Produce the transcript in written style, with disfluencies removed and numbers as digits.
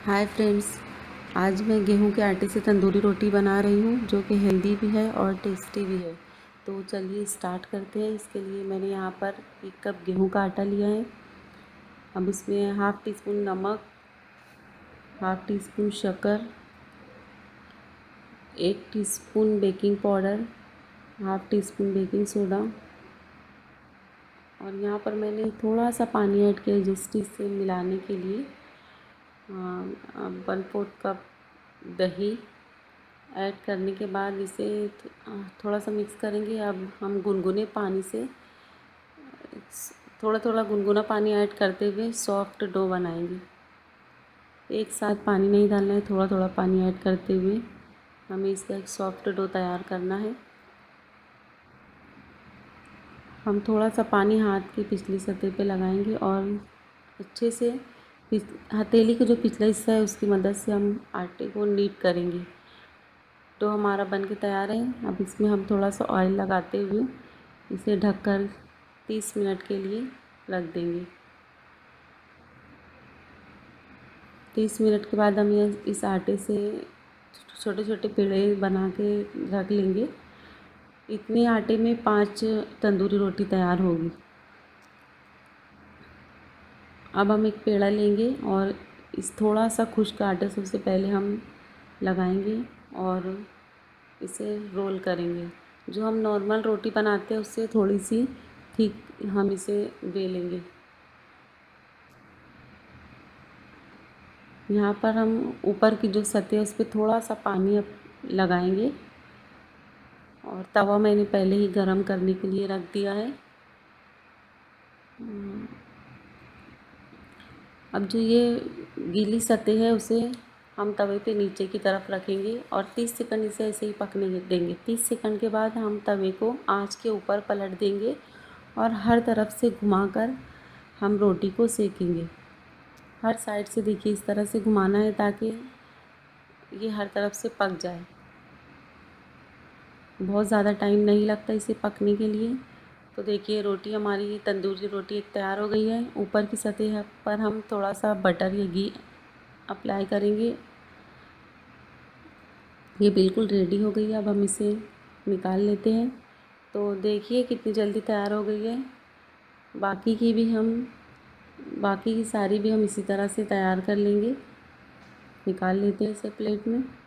Hi friends, आज मैं गेहूं के आटे से तंदूरी रोटी बना रही हूं जो कि हेल्दी भी है और टेस्टी भी है। तो चलिए स्टार्ट करते हैं। इसके लिए मैंने यहाँ पर 1 कप गेहूं का आटा लिया है। अब इसमें हाफ़ टी स्पून नमक, हाफ़ टी स्पून शक्कर, 1 teaspoon baking powder, half teaspoon baking soda और यहाँ पर मैंने थोड़ा सा पानी ऐड किया जिस चीज़ से मिलाने के लिए। 1/4 कप दही ऐड करने के बाद इसे थोड़ा सा मिक्स करेंगे। अब हम गुनगुने पानी से थोड़ा थोड़ा गुनगुना पानी ऐड करते हुए सॉफ्ट डो बनाएंगे। एक साथ पानी नहीं डालना है, थोड़ा थोड़ा पानी ऐड करते हुए हमें इसका एक सॉफ्ट डो तैयार करना है। हम थोड़ा सा पानी हाथ की पिछली सतह पे लगाएंगे और अच्छे से हथेली का जो पिछला हिस्सा है उसकी मदद से हम आटे को नीट करेंगे। तो हमारा बन के तैयार है। अब इसमें हम थोड़ा सा ऑयल लगाते हुए इसे ढककर 30 मिनट के लिए रख देंगे। 30 मिनट के बाद हम इस आटे से छोटे छोटे पेड़े बना के रख लेंगे। इतने आटे में 5 तंदूरी रोटी तैयार होगी। अब हम एक पेड़ा लेंगे और इस थोड़ा सा खुश्क आटे सबसे पहले हम लगाएंगे और इसे रोल करेंगे। जो हम नॉर्मल रोटी बनाते हैं उससे थोड़ी सी ठीक हम इसे बेलेंगे। यहाँ पर हम ऊपर की जो सतह है उस पर थोड़ा सा पानी लगाएंगे और तवा मैंने पहले ही गरम करने के लिए रख दिया है। अब जो ये गीली सतह है उसे हम तवे पे नीचे की तरफ रखेंगे और 30 सेकंड इसे ऐसे ही पकने देंगे। 30 सेकंड के बाद हम तवे को आंच के ऊपर पलट देंगे और हर तरफ से घुमाकर हम रोटी को सेकेंगे। हर साइड से देखिए इस तरह से घुमाना है ताकि ये हर तरफ से पक जाए। बहुत ज़्यादा टाइम नहीं लगता इसे पकने के लिए। तो देखिए रोटी हमारी तंदूरी रोटी एक तैयार हो गई है। ऊपर की सतह पर हम थोड़ा सा बटर या घी अप्लाई करेंगे। ये बिल्कुल रेडी हो गई है। अब हम इसे निकाल लेते हैं। तो देखिए कितनी जल्दी तैयार हो गई है। बाकी की सारी भी हम इसी तरह से तैयार कर लेंगे। निकाल लेते हैं इसे प्लेट में।